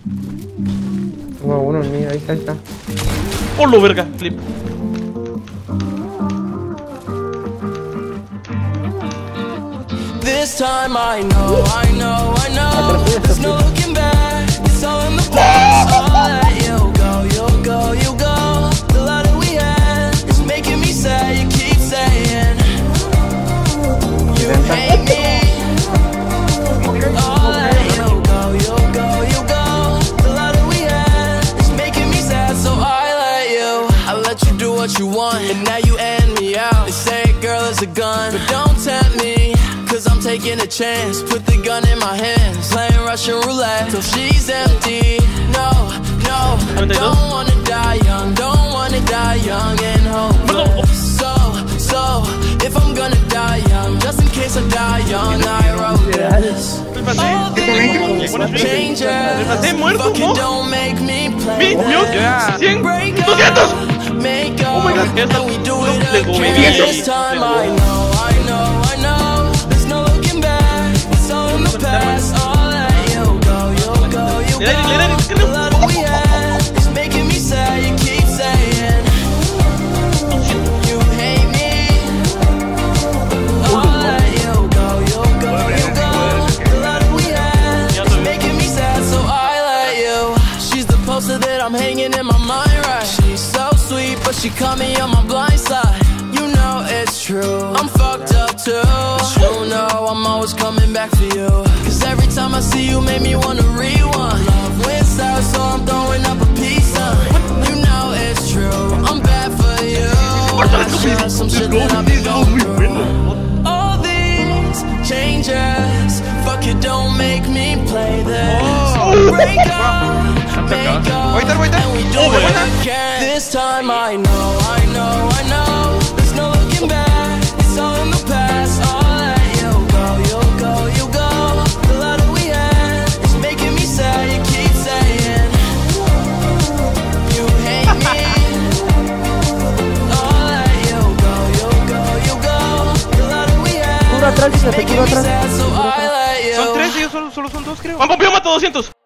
Tengo uno en mí, ahí está, ahí está. ¡Hola, verga! Flip. This time I know, there's no looking back, it's all in the past. I'll let you go, you'll go, you go. The love that we had is making me sad, you keep saying you hate me. I'll let you go, you'll go, you go. The love that we had is making me sad, so I let you do what you want, and now you end me out. They say a girl is a gun, but don't tempt me, cause I'm taking a chance. Put the gun in my hands, playing Russian roulette till she's empty. No, no, I don't wanna die young, don't wanna die young and hopeless. So, if I'm gonna die young, just in case I die young, I wrote this. All these changes, fucking don't make me play this. Break up, make up, and we do it again. This time I know, there's no looking back, it's all in the past. I'll let you go, you'll go, you go. The love that we had is making me sad, you keep saying you hate me. I'll let you go, you'll go, you go. The love that we had is making me sad, so I let you. She's the poster that I'm hanging in my mind, right? She's so sweet, but she caught me on my blind side. You know it's true, I'm fucked up too. You know I'm always coming back for you, cause every time I see you make me wanna rewind. Love wins out, so I'm throwing up a peace sign. You know it's true, I'm bad for you. Share some shit that I've been going through. All these changes, fuck it, don't make me play this. Break up, make up, and we do it again. This time I know, there's no looking back, it's all in the past. I'll let you go, you'll go, you go. The love that we had is making me sad, you keep saying you hate me. I'll let you go, you'll go, you go. The love that we had is making me sad, so I let you. Son tres, ellos solo son dos, creo. ¡Juan Pompeo mata 200!